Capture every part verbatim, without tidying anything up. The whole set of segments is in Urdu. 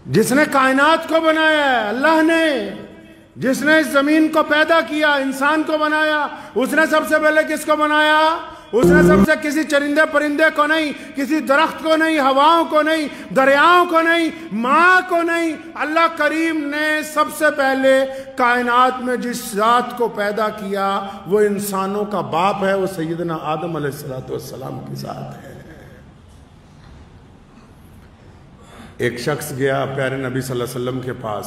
جس نے کائنات کو بنایا ہے اللہ نے، جس نے اس زمین کو پیدا کیا، انسان کو بنایا، اس نے سب سے پہلے کس کو بنایا؟ اس نے سب سے کسی چرندے پرندے کو نہیں، کسی درخت کو نہیں، ہواؤں کو نہیں، دریاؤں کو نہیں، ماں کو نہیں، اللہ کریم نے سب سے پہلے کائنات میں جس ذات کو پیدا کیا وہ انسانوں کا باپ ہے، وہ سیدنا آدم علیہ السلام کی ذات ہے۔ ایک شخص گیا پیارے نبی صلی اللہ علیہ وسلم کے پاس،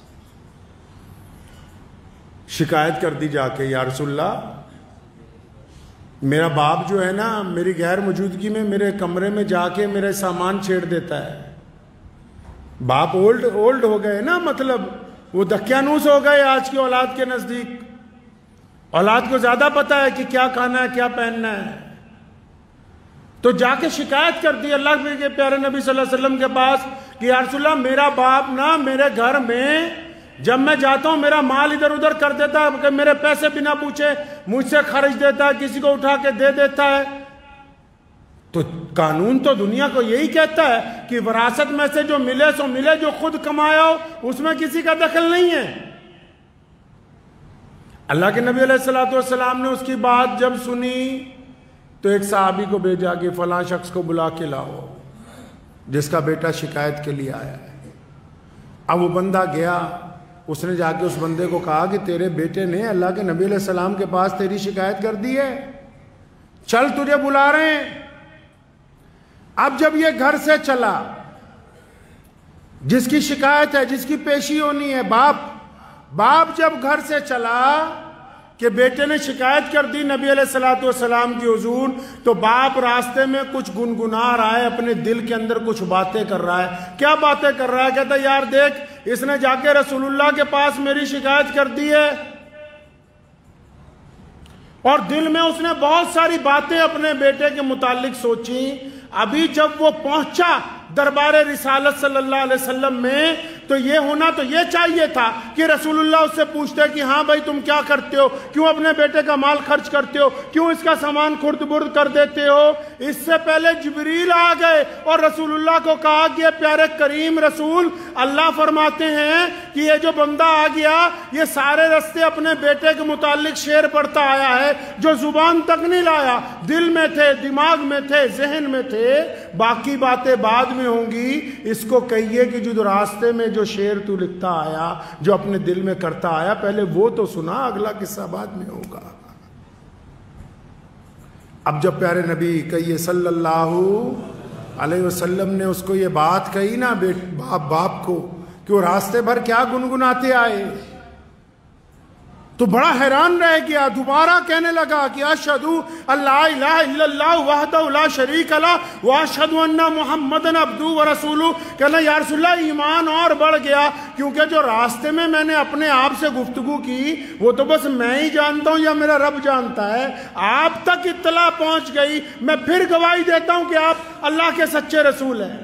شکایت کر دی جا کے، یا رسول اللہ میرا باپ جو ہے نا میری غیر موجودگی میں میرے کمرے میں جا کے میرے سامان چھیڑ دیتا ہے۔ باپ اولڈ اولڈ ہو گئے نا، مطلب وہ دکیانوس ہو گئے آج کی اولاد کے نزدیک، اولاد کو زیادہ پتا ہے کہ کیا کھانا ہے کیا پہننا ہے، تو جا کے شکایت کر دی اللہ کے پیارے نبی صلی اللہ علیہ وسلم کے پاس کہ یا رسول اللہ میرا باپ نا میرے گھر میں جب میں جاتا ہوں میرا مال ادھر ادھر کر دیتا ہے، کہ میرے پیسے بنا پوچھے مجھ سے خرچ دیتا ہے، کسی کو اٹھا کے دے دیتا ہے۔ تو قانون تو دنیا کو یہی کہتا ہے کہ وراثت میں سے جو ملے سو ملے، جو خود کمایا ہو اس میں کسی کا دخل نہیں ہے۔ اللہ کے نبی علیہ السلام نے اس کی بات جب سنی تو ایک صحابی کو بھیجا کہ فلاں شخص کو بلا کے لاؤ جس کا بیٹا شکایت کے لیے آیا ہے۔ اب وہ بندہ گیا، اس نے جا کے اس بندے کو کہا کہ تیرے بیٹے نے اللہ کے نبی علیہ السلام کے پاس تیری شکایت کر دی ہے، چل تجھے بلا رہے ہیں۔ اب جب یہ گھر سے چلا، جس کی شکایت ہے جس کی پیشی ہونی ہے باپ باپ جب گھر سے چلا کہ بیٹے نے شکایت کر دی نبی علیہ السلام کی حضور، تو باپ راستے میں کچھ گنگنا رہا ہے، اپنے دل کے اندر کچھ باتیں کر رہا ہے۔ کیا باتیں کر رہا ہے؟ کہتا ہے یار دیکھ اس نے جا کے رسول اللہ کے پاس میری شکایت کر دی ہے، اور دل میں اس نے بہت ساری باتیں اپنے بیٹے کے متعلق سوچی۔ ابھی جب وہ پہنچا دربار رسالت صلی اللہ علیہ وسلم میں تو یہ ہونا تو یہ چاہیے تھا کہ رسول اللہ اس سے پوچھتے کہ ہاں بھائی تم کیا کرتے ہو، کیوں اپنے بیٹے کا مال خرچ کرتے ہو، کیوں اس کا سامان خرد برد کر دیتے ہو۔ اس سے پہلے جبریل آ گئے اور رسول اللہ کو کہا کہ یہ پیارے کریم رسول اللہ فرماتے ہیں کہ یہ جو بندہ آ گیا یہ سارے رستے اپنے بیٹے کے متعلق شعر پڑھتا آیا ہے جو زبان تک نہیں لایا، دل میں تھے، دماغ میں تھے، ذہن میں تھے، باقی باتیں بعد میں ہوں گی۔ اس کو کہیے کہ جو راستے میں جو شعر تو لکھتا آیا، جو اپنے دل میں کرتا آیا، پہلے وہ تو سنا، اگلا قصہ بعد میں ہوگا۔ اب جب پیارے نبی کہیے صلی اللہ علیہ وسلم نے اس کو یہ بات کہی نا باپ باپ کو کہ وہ راستے بھر کیا گنگناتے آئے، تو بڑا حیران رہ گیا۔ دوبارہ کہنے لگا کہ اشہد اللہ الہ الا اللہ وحدہ لا شریک لہ واشہد ان محمدًا عبدہ ورسولہ۔ کہنا یا رسول اللہ ایمان اور بڑھ گیا، کیونکہ جو راستے میں میں نے اپنے آپ سے گفتگو کی وہ تو بس میں ہی جانتا ہوں یا میرا رب جانتا ہے، آپ تک اطلاع پہنچ گئی، میں پھر گواہی دیتا ہوں کہ آپ اللہ کے سچے رسول ہیں۔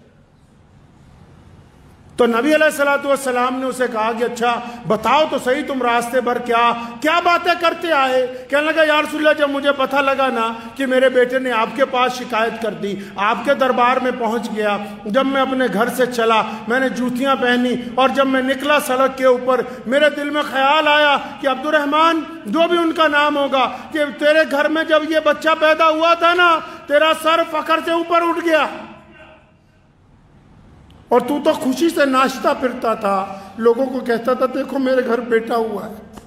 تو نبی علیہ السلام نے اسے کہا کہ اچھا بتاؤ تو صحیح تم راستے بھر کیا کیا باتیں کرتے آئے۔ کہنے لگا یا رسول اللہ جب مجھے پتہ لگا نا کہ میرے بیٹے نے آپ کے پاس شکایت کر دی، آپ کے دربار میں پہنچ گیا، جب میں اپنے گھر سے چلا میں نے جوتیاں پہنی، اور جب میں نکلا سڑک کے اوپر میرے دل میں خیال آیا کہ عبد الرحمن جو بھی ان کا نام ہوگا، کہ تیرے گھر میں جب یہ بچہ پیدا ہوا تھا نا تیرا سر فخر سے اوپر اٹھ گیا، اور تو تو خوشی سے ناشتہ پھرتا تھا، لوگوں کو کہتا تھا دیکھو میرے گھر بیٹا ہوا ہے۔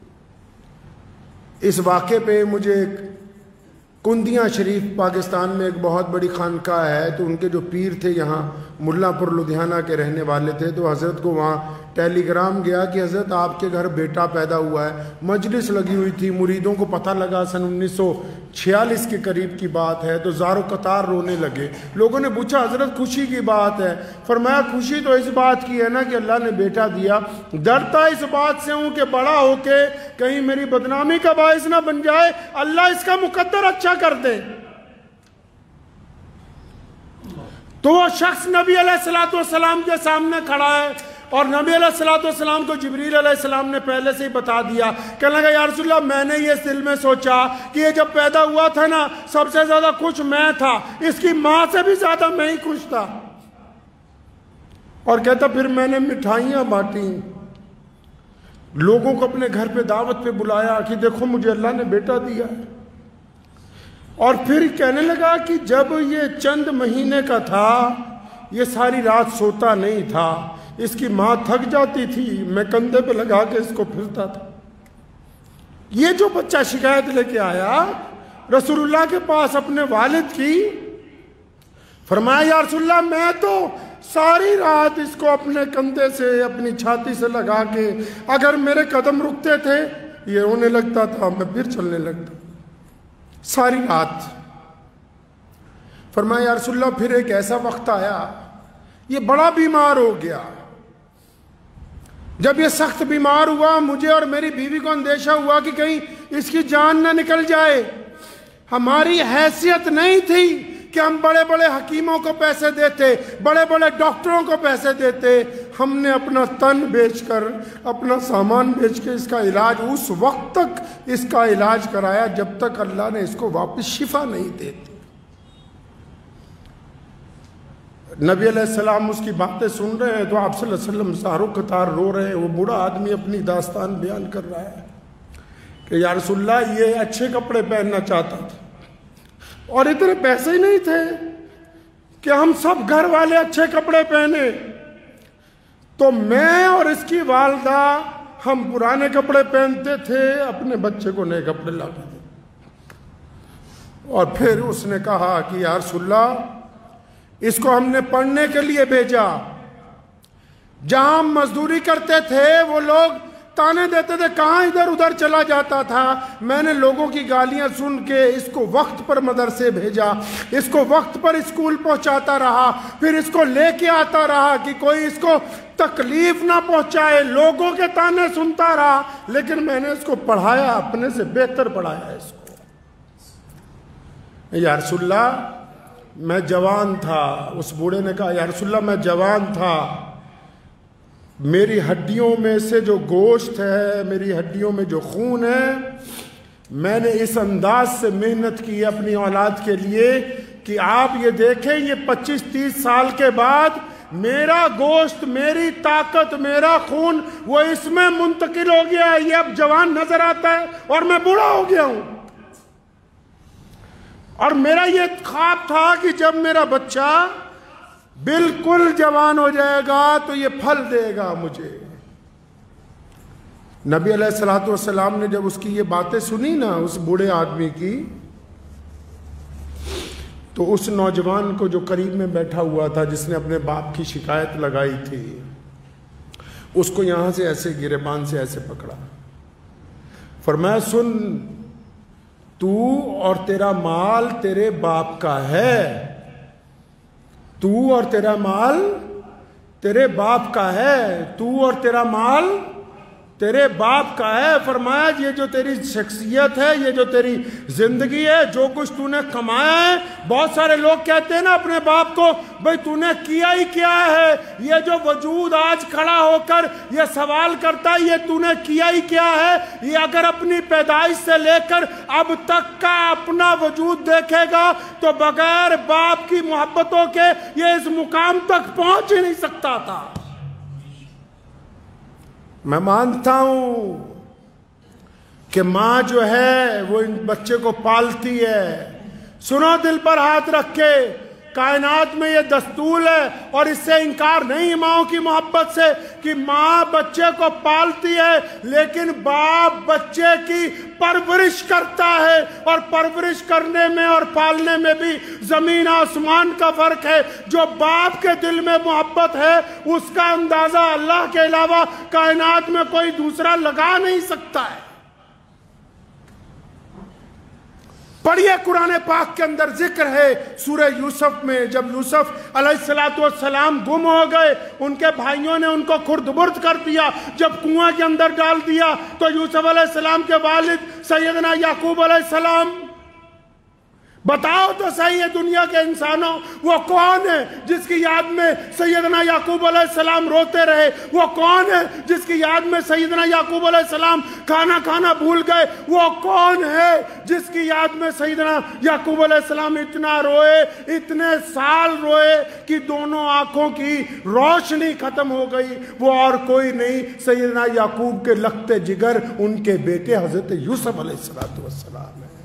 اس واقعے پہ مجھے ایک کندیاں شریف پاکستان میں ایک بہت بڑی خانقاہ ہے، تو ان کے جو پیر تھے یہاں ملا پور لدھیانہ کے رہنے والے تھے، تو حضرت کو وہاں ٹیلی گرام گیا کہ حضرت آپ کے گھر بیٹا پیدا ہوا ہے۔ مجلس لگی ہوئی تھی، مریدوں کو پتہ لگا سن انیس سو چھیالیس کے قریب کی بات ہے، تو زار و قطار رونے لگے۔ لوگوں نے پوچھا حضرت خوشی کی بات ہے؟ فرمایا خوشی تو اس بات کی ہے نا کہ اللہ نے بیٹا دیا، ڈرتا اس بات سے ہوں کہ بڑا ہو کے کہیں میری بدنامی کا باعث نہ بن جائے، اللہ اس کا مقدر اچھا کر دے۔ تو وہ شخص نبی علیہ السلام کے سامنے کھڑا ہے، اور نبی علیہ السلام کو جبریل علیہ السلام نے پہلے سے ہی بتا دیا۔ کہنے لگا یا رسول اللہ میں نے یہ دل میں سوچا کہ یہ جب پیدا ہوا تھا نا سب سے زیادہ خوش میں تھا، اس کی ماں سے بھی زیادہ میں ہی خوش تھا۔ اور کہتا پھر میں نے مٹھائیاں بانٹی، لوگوں کو اپنے گھر پہ دعوت پہ بلایا کہ دیکھو مجھے اللہ نے بیٹا دیا ہے۔ اور پھر کہنے لگا کہ جب یہ چند مہینے کا تھا یہ ساری رات سوتا نہیں تھا، اس کی ماں تھک جاتی تھی، میں کندھے پہ لگا کے اس کو پھرتا تھا۔ یہ جو بچہ شکایت لے کے آیا رسول اللہ کے پاس اپنے والد کی، فرمایا یا رسول اللہ میں تو ساری رات اس کو اپنے کندھے سے اپنی چھاتی سے لگا کے اگر میرے قدم رکتے تھے یہ رونے لگتا تھا، میں پھر چلنے لگتا ساری رات۔ فرمایا یا رسول اللہ پھر ایک ایسا وقت آیا یہ بڑا بیمار ہو گیا، جب یہ سخت بیمار ہوا مجھے اور میری بیوی کو اندیشہ ہوا کہ کہیں اس کی جان نہ نکل جائے۔ ہماری حیثیت نہیں تھی کہ ہم بڑے بڑے حکیموں کو پیسے دیتے، بڑے بڑے ڈاکٹروں کو پیسے دیتے، ہم نے اپنا تن بیچ کر اپنا سامان بیچ کے اس کا علاج اس وقت تک اس کا علاج کرایا جب تک اللہ نے اس کو واپس شفا نہیں دیتی۔ نبی علیہ السلام اس کی باتیں سن رہے ہیں تو آپ صلی اللہ علیہ وسلم زارو قطار رو رہے ہیں۔ وہ بوڑھا آدمی اپنی داستان بیان کر رہا ہے کہ یا رسول اللہ یہ اچھے کپڑے پہننا چاہتا تھا اور اتنے پیسے ہی نہیں تھے کہ ہم سب گھر والے اچھے کپڑے پہنے، تو میں اور اس کی والدہ ہم پرانے کپڑے پہنتے تھے، اپنے بچے کو نئے کپڑے لاتے تھے۔ اور پھر اس نے کہا کہ یا رسول اللہ اس کو ہم نے پڑھنے کے لیے بھیجا، جہاں ہم مزدوری کرتے تھے وہ لوگ تانے دیتے تھے کہاں ادھر ادھر چلا جاتا تھا، میں نے لوگوں کی گالیاں سن کے اس کو وقت پر مدرسے بھیجا، اس کو وقت پر اسکول پہنچاتا رہا، پھر اس کو لے کے آتا رہا کہ کوئی اس کو تکلیف نہ پہنچائے، لوگوں کے تانے سنتا رہا، لیکن میں نے اس کو پڑھایا، اپنے سے بہتر پڑھایا اس کو۔ یا رسول اللہ میں جوان تھا، اس بوڑھے نے کہا یا رسول اللہ میں جوان تھا، میری ہڈیوں میں سے جو گوشت ہے، میری ہڈیوں میں جو خون ہے، میں نے اس انداز سے محنت کی اپنی اولاد کے لیے کہ آپ یہ دیکھیں یہ پچیس تیس سال کے بعد میرا گوشت، میری طاقت، میرا خون وہ اس میں منتقل ہو گیا ہے، یہ اب جوان نظر آتا ہے اور میں بوڑھا ہو گیا ہوں۔ اور میرا یہ خواب تھا کہ جب میرا بچہ بالکل جوان ہو جائے گا تو یہ پھل دے گا مجھے۔ نبی علیہ الصلوۃ والسلام نے جب اس کی یہ باتیں سنی نا اس بوڑھے آدمی کی، تو اس نوجوان کو جو قریب میں بیٹھا ہوا تھا جس نے اپنے باپ کی شکایت لگائی تھی، اس کو یہاں سے ایسے گریبان سے ایسے پکڑا، فرمایا سن تو اور تیرا مال تیرے باپ کا ہے، تو اور تیرا مال تیرے باپ کا ہے، تو اور تیرا مال تیرے باپ کا ہے۔ فرمایا یہ جو تیری شخصیت ہے، یہ جو تیری زندگی ہے، جو کچھ تو نے کمایا ہے، بہت سارے لوگ کہتے ہیں نا اپنے باپ کو بھئی تو نے کیا ہی کیا ہے، یہ جو وجود آج کھڑا ہو کر یہ سوال کرتا ہے یہ تو نے کیا ہی کیا ہے، یہ اگر اپنی پیدائش سے لے کر اب تک کا اپنا وجود دیکھے گا تو بغیر باپ کی محبتوں کے یہ اس مقام تک پہنچ ہی نہیں سکتا تھا۔ میں مانتا ہوں کہ ماں جو ہے وہ ان بچے کو پالتی ہے، سنو دل پر ہاتھ رکھ کے، کائنات میں یہ دستور ہے اور اس سے انکار نہیں ماؤں کی محبت سے کہ ماں بچے کو پالتی ہے، لیکن باپ بچے کی پرورش کرتا ہے، اور پرورش کرنے میں اور پالنے میں بھی زمین آسمان کا فرق ہے۔ جو باپ کے دل میں محبت ہے اس کا اندازہ اللہ کے علاوہ کائنات میں کوئی دوسرا لگا نہیں سکتا ہے۔ پڑھیے قرآن پاک کے اندر ذکر ہے سورہ یوسف میں، جب یوسف علیہ السلام گم ہو گئے، ان کے بھائیوں نے ان کو خرد برد کر دیا، جب کنواں کے اندر ڈال دیا تو یوسف علیہ السلام کے والد سیدنا یعقوب علیہ السلام بتاؤ تو صحیح ہے دنیا کے انسانوں، وہ کون ہے جس کی یاد میں سیدنا یعقوب علیہ السلام روتے رہے؟ وہ کون ہے جس کی یاد میں سیدنا یعقوب علیہ السلام کھانا کھانا بھول گئے؟ وہ کون ہے جس کی یاد میں سیدنا یعقوب علیہ السلام اتنا روئے، اتنے سال روئے کہ دونوں آنکھوں کی روشنی ختم ہو گئی؟ وہ اور کوئی نہیں، سیدنا یعقوب کے لخت جگر ان کے بیٹے حضرت یوسف علیہ السلام ہے۔